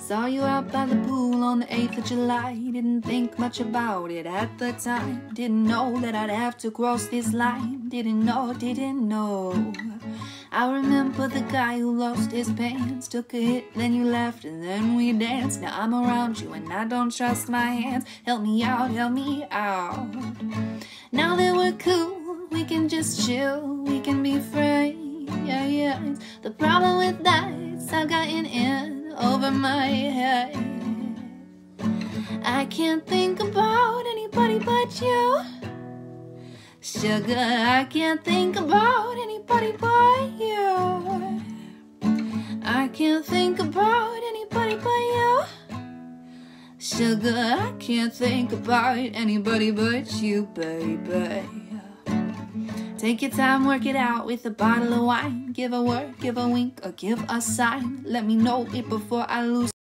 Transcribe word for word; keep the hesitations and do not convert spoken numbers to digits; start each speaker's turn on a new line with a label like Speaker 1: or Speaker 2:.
Speaker 1: Saw you out by the pool on the eighth of July. Didn't think much about it at the time. Didn't know that I'd have to cross this line. Didn't know, didn't know. I remember the guy who lost his pants. Took a hit, then you left, and then we danced. Now I'm around you and I don't trust my hands. Help me out, help me out. Now that we're cool, we can just chill, we can be free. Yeah, yeah. The problem with that is I've gotten in over my head. I can't think about anybody but you. Sugar, I can't think about anybody but you. I can't think about anybody but you. Sugar, I can't think about anybody but you, baby. Take your time, work it out with a bottle of wine. Give a word, give a wink, or give a sign. Let me know it before I lose